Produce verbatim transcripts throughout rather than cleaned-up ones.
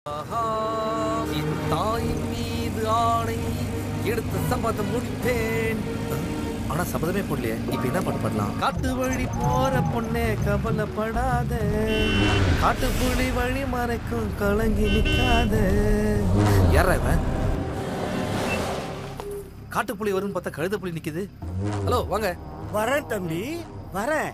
என் தாயின் மீது ஆணை எடுத்து சபதம் முடிப்பேன். ஆனா சபதமே போடலையே. இப்ப என்ன பாட்டு பண்ணலாம்? காட்டு வழி போற பொண்ணே கவலைப்படாத, காட்டு புலி வழி மறைக்கும் கலங்கி நிற்காத. யாரா இவன்? காட்டு புலி வரும்னு பார்த்தா கழுத புலி நிக்குது. ஹலோ வாங்க. வரேன் தம்பி வரேன்.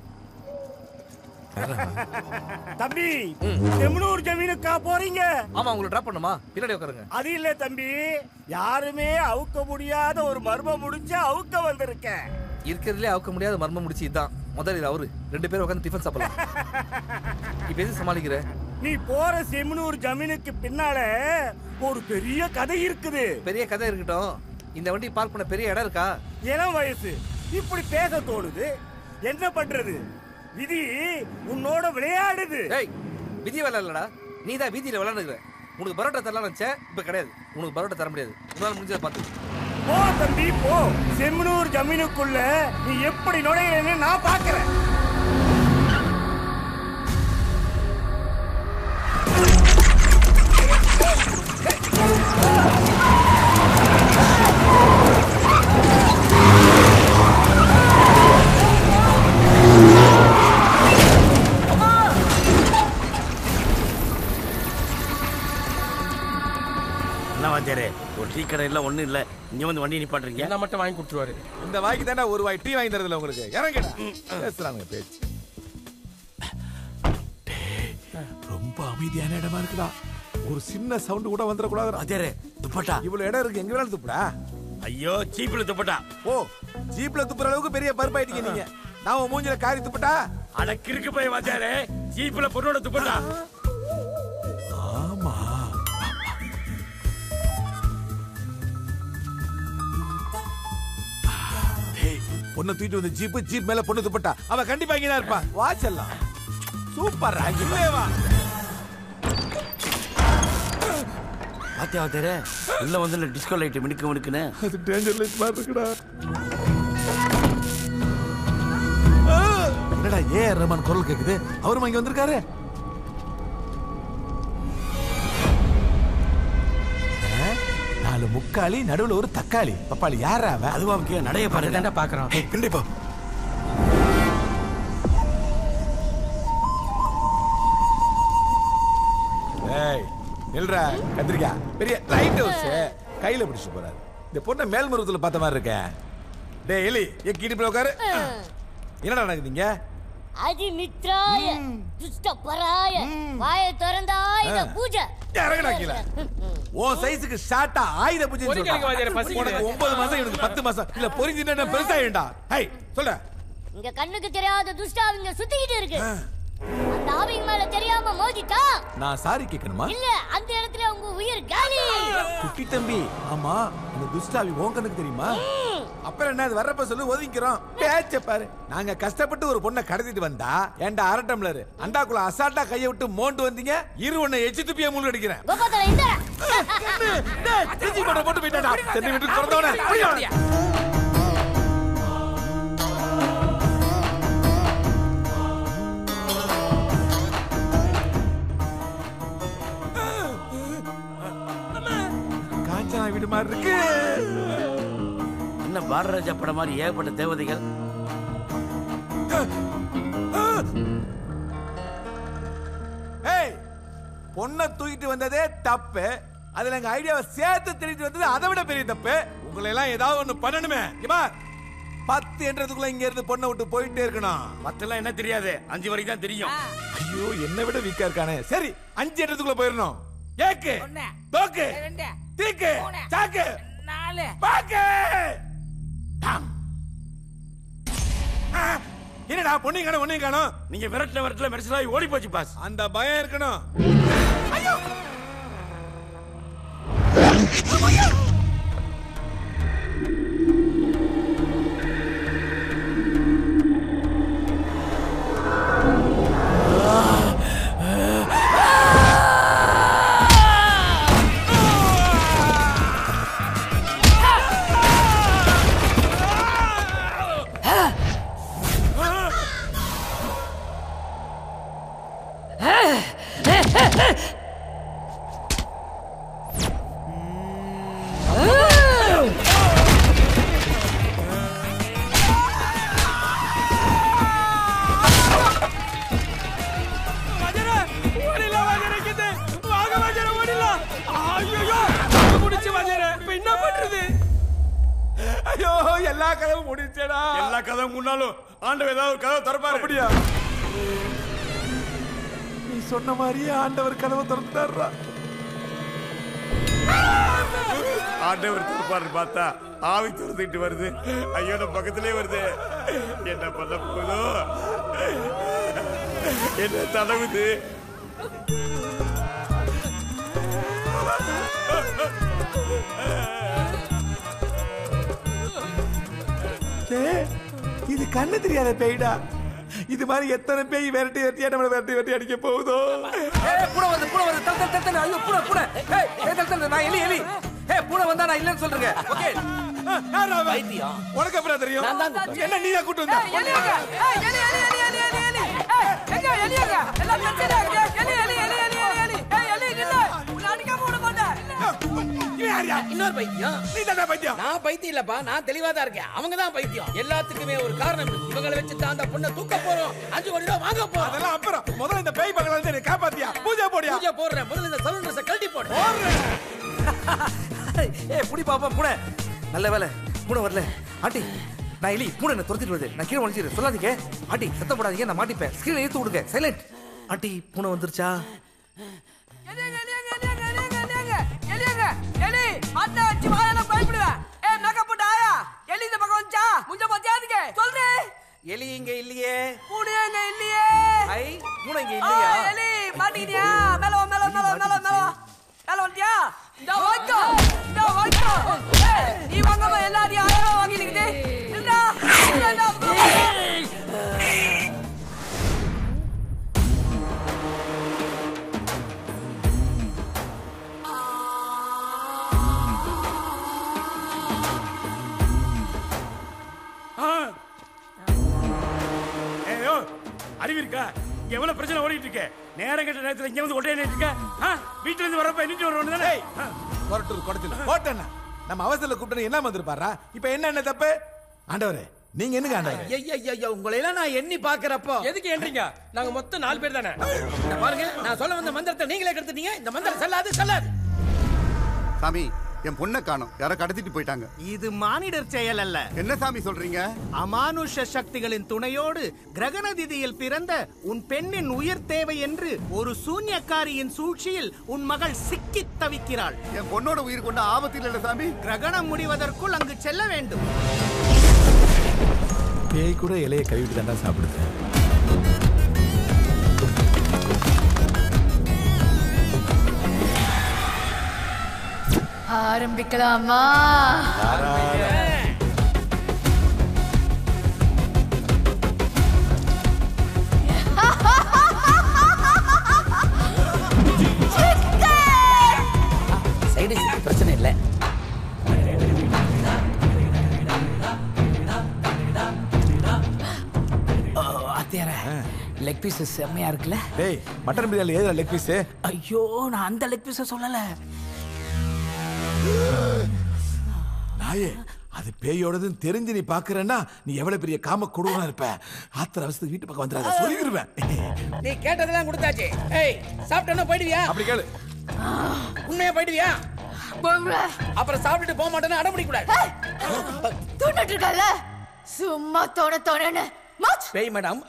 தம்பி செம்மனூர் ஜமீனுக்கா போறீங்க? ஆமா, உங்களை டிராப் பண்ணுமா? பின்னாடி உட்காருங்க. அது இல்ல தம்பி, யாருமே அவுக்க முடியாத ஒரு மர்மம் முடிச்சு அவுக்க வந்திருக்கேன். இருக்கிறதுலே அவுக்க முடியாத மர்மம் முடிச்சு இதான். முதல்ல இது அவரு. ரெண்டு பேரும் உட்காந்து டிஃபன் சாப்பிடலாம். இப்ப எது சமாளிக்கிற? நீ போற செம்மனூர் ஜமீனுக்கு பின்னால ஒரு பெரிய கதை இருக்குது. பெரிய கதை இருக்கட்டும், இந்த வண்டி பார்க் பண்ண பெரிய இடம் இருக்கா? இளம் வயசு இப்படி பேச தோணுது, என்ன பண்றது? விதி உன்னோட விளையாடுது. ஏய், விதி விளையாடலடா, நீ தான் வீதியில விளையாடுற. உனக்கு பரோட்டா தரலாம் நினைச்சேன், இப்ப கிடையாது. உனக்கு பரோட்டா தர முடியாது. உன்னால முடிஞ்சதை பார்த்து போ தம்பி போ. செம்மனூர் ஜமீனுக்குள்ள நீ எப்படி நுழையன்னு நான் பாக்குறேன். ஒரு டீ கடை இல்ல ஒண்ணு இல்ல, இங்க வந்து வண்டி நிப்பாட்டுறீங்க. என்ன மட்டும் வாங்கி கொடுத்துருவாரு. இந்த வாய்க்கு தானே ஒரு வாய் டீ வாங்கி தரதுல உங்களுக்கு. இறங்கடா. பேசுறாங்க பேச்சு. ரொம்ப அமைதியான இடமா இருக்குடா. ஒரு சின்ன சவுண்ட் கூட வந்துட கூடாது. அதே துப்பட்டா இவ்வளவு இடம் இருக்கு, எங்க வேணாலும் துப்புடா. ஐயோ ஜீப்ல துப்பட்டா. ஓ, ஜீப்ல துப்புற அளவுக்கு பெரிய பருப்பாயிட்டீங்க நீங்க. நான் உன் மூஞ்சில காரி துப்பட்டா? அட கிறுக்கு போய் வாச்சாரே, ஜீப்ல பொண்ணோட துப்பட்டா. ஆமா, பொண்ணு தூக்கிட்டு வந்து ஜீப், ஜீப் மேல பொண்ணு துப்பட்டா. அவ கண்டிப்பா இங்கதான் இருப்பா. வாச்சல்லாம் சூப்பர். வா பாத்தியா வாத்தியாரே, உள்ள வந்து டிஸ்கோ லைட் மினுக்கு மினுக்குன்னு. அது டேஞ்சர் லைட் மாதிரி இருக்குடா. என்னடா ஏ ஆர் ரஹ்மான் குரல் கேக்குது? அவரும் இங்க வந்திருக்காரு. நாலு முக்காளி, நடுவுல ஒரு தக்காளி. பப்பாளி யாரா அவன்? அதுவா முக்கியம். நடைய பாருங்க பாக்குறோம். கண்டிப்பா. ஏய் நில்றா. கத்திரிக்கா பெரிய லைட் ஹவுஸ் கையில பிடிச்சு போறாரு. இந்த பொண்ணை மேல்மருவத்துல பார்த்த மாதிரி இருக்கேன். டேய் எலி, என் கிடிப்புல உட்காரு. என்னடா நடக்குதுங்க? அதி மித்ராய துஷ்ட பராய வாய திறந்தா இத பூஜை. இறங்கடா கீழ. ஓ சைஸ்க்கு ஷார்ட்டா ஆயுத பூஜை சொல்றாங்க. உனக்கு ஒன்பது மாசம், எனக்கு பத்து மாசம். இல்ல பொரிஞ்சினா பெருசாயிண்டா. ஹை சொல்ற. இங்க கண்ணுக்கு தெரியாத துஷ்டாவிங்க சுத்திக்கிட்டு இருக்கு. அந்த ஆவிங்க மேல தெரியாம மோதிட்டா நான் சாரி கேட்கணுமா? இல்ல, அந்த இடத்துல உங்க உயிர் காலி. குட்டி தம்பி, ஆமா இந்த துஷ்டாவி உன் கண்ணுக்கு தெரியுமா? அப்புறம் என்ன, அது வர்றப்ப சொல்லி ஒதுங்கிக்கிறோம். பேச்ச பாரு. நாங்க கஷ்டப்பட்டு ஒரு பொண்ணை கடத்திட்டு வந்தா ஏண்டா அரை டம்ளர் அண்டாக்குள்ள அசால்ட்டா கையை விட்டு மோண்டு வந்தீங்க. இரு உன்னை எச்சி துப்பியா மூணு அடிக்கிறேன். கோபால இந்த திருச்சி கொண்ட போட்டு போயிட்டாடா. சென்னை விட்டு பிறந்தவனே. காஞ்சனா வீடு மாதிரி இருக்கு. என்ன பாரராஜா படம் மாதிரி ஏகப்பட்ட தேவதைகள். ஏய், பொண்ணை தூக்கிட்டு வந்ததே தப்பு. அதுல எங்க ஐடியாவை சேர்த்து திருட்டு வந்தது அதை விட பெரிய தப்பு. உங்களை எல்லாம் ஏதாவது ஒண்ணு பண்ணணுமே. பத்து என்றதுக்குள்ள இங்க இருந்து பொண்ணை விட்டு போயிட்டே இருக்கணும். மத்தெல்லாம் என்ன தெரியாது, அஞ்சு வரைக்கும் தான் தெரியும். ஐயோ, என்னை விட வீக்கா இருக்கானே. சரி, அஞ்சு என்றதுக்குள்ள போயிடணும். ஏக்கு தோக்கு தீக்கு சாக்கு பாக்கு. என்னடா பொண்ணு காணும் ஒன்னையும் காணும். நீங்க விரட்டின விரட்டல மெரிசலாகி ஓடி போச்சு பாஸ். அந்த பயம் இருக்கணும். ஐயோ முடிச்சு வாஜரே இப்ப என்ன பண்றது? ஐயோ எல்லா கதவும் முடிச்சேடா. எல்லா கதவும் முன்னாலும் ஆண்டவர் ஏதாவது ஒரு கதவை திறப்பாரு. அப்படியா? நீ சொன்ன மாதிரியே ஆண்டவர் கதவை திறந்துட்டாரா? ஆண்டவர் திறப்பாரு பார்த்தா ஆவி திறந்துட்டு வருது. ஐயோ நம்ம பக்கத்திலே வருது. என்ன பண்ண போகுதோ என்ன தடவுது. இது கண்ணு தெரியாத பேய்டா. இது மாதிரி எத்தனை பேய் விரட்டி விரட்டி நம்மள விரட்டி விரட்டி அடிக்க போகுதோ. ஏய் பூனை வந்து பூனை வந்து தல் தல் தல். ஐயோ பூனை பூனை. ஏய் ஏய் தல் தல். நான் எலி எலி. ஏய் பூனை வந்தா நான் இல்லன்னு சொல்றேன். ஓகே. வைத்தியம். உனக்கு அப்புறம் தெரியும். என்ன நீயா கூட்டி வந்த? எலிங்க. ஏய் எலி எலி எலி எலி எலி எலி. ஏய் எங்க எலிங்க? எல்லாம் பிரச்சனை இருக்கு. எலி எலி எலி எலி எலி. ஏய் எலி இல்ல. உன்னை அடிக்க போட மாட்டேன். இன்னொரு பைத்தியம். நீ தான் பைத்தியம். நான் பைத்தியம் இல்லப்பா. நான் தெளிவா தான் இருக்கேன். அவங்க தான் பைத்தியம். எல்லாத்துக்குமே ஒரு காரணம் இருக்கு. இவங்களை வச்சு தான் அந்த பொண்ணை தூக்க போறோம். அஞ்சு கோடி ரூபாய் வாங்க போறோம். அதெல்லாம் அப்புறம். முதல்ல இந்த பேய் பகல வந்து காப்பாத்தியா. பூஜை போடியா. பூஜை போடுறேன். முதல்ல இந்த சலூன் ட்ரெஸ் கழட்டி போடு. போடுறேன். ஏய் புடி பாப்பா பூனை. நல்ல வேலை பூனை வரல. ஆண்டி நான் எலி பூனை என்ன துரத்திட்டு வருது. நான் கீழே வளைச்சிடுறேன். சொல்லாதீங்க ஆண்டி. சத்தம் போடாதீங்க. நான் மாட்டிப்பேன். ஸ்கிரீன் எடுத்து விடுங்க. சைலண்ட். ஆண்டி பூனை வந்துருச்சா? எலிங்க எலிங்க எலிங்க எலிங்க எலிங்க எலிங்க எலி அண்ணா அடிச்சு வாயால பயப்படுவேன். ஏய் மேக்கப் போட்டு ஆயா எலி இந்த பக்கம் வந்துச்சா? முஞ்ச பாத்தியாதுங்க சொல்றே. எலி இங்க இல்லையே. பூனை இங்க இல்லையே. ஐ பூனை இங்க இல்லையா? எலி மாட்டிக்கிட்டியா? மேல வா மேல மேல மேல மேல மேல வந்துட்டியா? இந்த வாய்க்கோ இந்த வாய்க்கோ. ஏய் நீ வாங்கமா எல்லாரையும் ஆயா வாங்கி நிக்குது. இல்லடா இல்லடா. அறிவு இருக்கா? எவ்வளவு பிரச்சனை ஓடிட்டு இருக்க? நேரம் கட்ட நேரத்துல இங்க வந்து ஒட்டே இருக்க. வீட்டுல இருந்து வரப்ப எண்ணிட்டு வரணும் தானே. கொரட்டூர் கொடத்துல போட்டேன்னா நம்ம அவசரத்துல கூப்பிட்டு என்ன வந்திருப்பாரா? இப்ப என்ன என்ன தப்பு? ஆண்டவரே நீங்க என்னங்க ஆண்டவரே? ஐயா உங்களை எல்லாம் நான் எண்ணி பாக்குறப்போ எதுக்கு எண்றீங்க? நாங்க மொத்தம் நாலு பேர் தானே. இந்த பாருங்க நான் சொல்ல வந்த மந்திரத்தை நீங்களே கெடுத்துட்டீங்க. இந்த மந்திரம் செல்லாது செல்லாது. சாமி என் பொண்ணை காணோம். யாரோ கடத்திட்டு போயிட்டாங்க. இது மானிடர் செயல் அல்ல. என்ன சாமி சொல்றீங்க? அமானுஷ சக்திகளின் துணையோடு கிரகண திதியில் பிறந்த உன் பெண்ணின் உயிர் தேவை என்று ஒரு சூன்யக்காரியின் சூழ்ச்சியில் உன் மகள் சிக்கி தவிக்கிறாள். என் பொண்ணோட உயிர் கொண்ட ஆபத்தில் இல்ல சாமி. கிரகணம் முடிவதற்குள் அங்கு செல்ல வேண்டும். பேய் கூட இலைய கழுவிட்டு தாண்டா சாப்பிடுது. ஆரம்பிக்கலாமா? சைடு பிரச்சனை இல்லை. லெக் பீஸ் செம்மையா இருக்குல்ல? டேய் மட்டன் பிரியாணி ஏதா லெக் பீஸ்? ஐயோ நான் அந்த லெக் பீஸ சொல்லல. நாயே அது பேயோடதுன்னு தெரிஞ்சு நீ பாக்குறேன்னா நீ எவ்வளவு பெரிய காம கொடுவனா இருப்ப. ஆத்திர அவசரத்துக்கு வீட்டு பக்கம் வந்துடாத சொல்லிடுவேன். நீ கேட்டதெல்லாம் கொடுத்தாச்சு. ஏய் சாப்பிட்டேன்னா போயிடுவியா? அப்படி கேளு. உண்மையா போயிடுவியா? அப்புறம் சாப்பிட்டுட்டு போக மாட்டேன்னு அடம் பிடிக்க கூடாது. தூண்டிட்டு இருக்கல சும்மா தோண தோணன்னு பேய் மேடம்.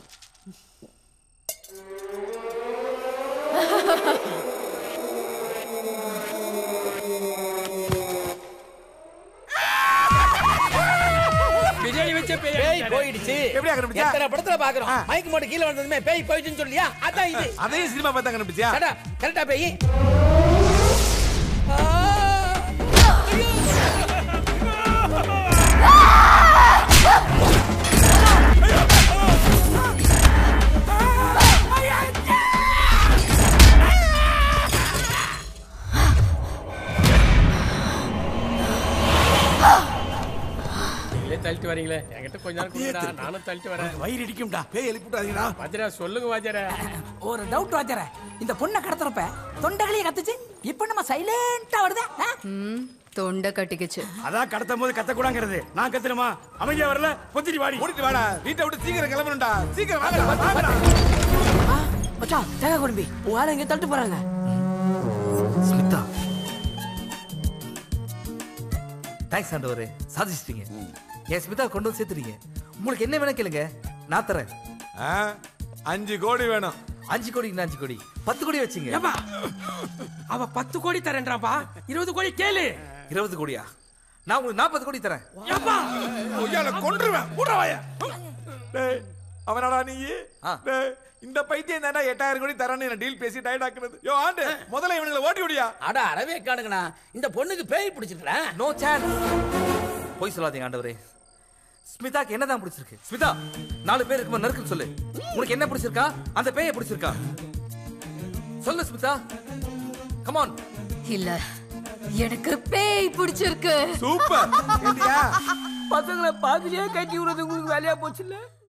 பிரியாணி வச்ச பேய் பேய் போயிடுச்சு. எப்படி கண்டுபிடிச்சா? எத்தனை படத்துல பாக்குறோம். மைக் மட்டும் கீழ வந்ததுமே பேய் போயிடுச்சுன்னு சொல்லியா? அதான் இது. அதையும் சினிமா பார்த்தா கண்டுபிடிச்சா? சடா கரெக்டா பேய். தள்ளிட்டு வரீங்களே என்கிட்ட கொஞ்ச நேரம் கொடுங்கடா. நானும் தள்ளிட்டு வரேன். வயிறு இடிக்கும்டா. பேய் எழுப்பிட்டாதீங்கடா. வாஜரா சொல்லுங்க வாஜரா. ஒரு டவுட் வாஜரா. இந்த பொண்ணை கடத்துறப்ப தொண்டைகளையே கத்துச்சு. இப்போ நம்ம சைலண்டா வருதா? தொண்டை கட்டிக்கிச்சு. அதான் கடத்தும் போது கத்த கூடாங்கிறது. நான் கத்துறமா? அமைதியா வரல பொத்திட்டு வாடி. ஓடிட்டு வாடா. வீட்டை விட்டு சீக்கிரம் கிளம்பணும்டா. சீக்கிரம் வாங்கடா வாங்கடா. மச்சான் தேக குடும்பி உன் ஆளு எங்க தள்ளிட்டு போறாங்க. ஸ்மிதா தேங்க்ஸ் ஆண்டவரே, சாதிச்சிட்டீங்க. என் ஸ்மிதா கொண்டு வந்து சேர்த்துட்டீங்க. உங்களுக்கு என்ன வேணும் கேளுங்க, நான் தரேன். அஞ்சு கோடி வேணும். அஞ்சு கோடி அஞ்சு கோடி பத்து கோடி வச்சுங்க. அவ பத்து கோடி தரேன்றாப்பா, இருபது கோடி கேளு. இருபது கோடியா? நான் உங்களுக்கு நாற்பது கோடி தரேன். கொன்றுவேன். அவனடா நீ இந்த பைத்தியம் தானே எட்டாயிரம் கோடி தரேன்னு டீல் பேசி டயர்ட் ஆக்குறது. யோ ஆண்டு, முதல்ல இவனுங்களை ஓட்டி விடியா. அட அரவே காணுங்கண்ணா, இந்த பொண்ணுக்கு பேய் பிடிச்சிருக்கேன். No chance. போய் சொல்லாதீங்க ஆண்டவரே. ஸ்மிதாக்கு என்னதான் பிடிச்சிருக்கு? ஸ்மிதா, நாலு பேர் இருக்கும்போது நறுக்குன்னு சொல்லு. உனக்கு என்ன பிடிச்சிருக்கா? அந்த பேயை பிடிச்சிருக்கா? சொல்லு ஸ்மிதா, கம் ஆன். இல்ல, எனக்கு பேய் பிடிச்சிருக்கு. சூப்பர். பசங்களை பாதிரியா கட்டி விடுறது உங்களுக்கு வேலையா போச்சு இல்ல?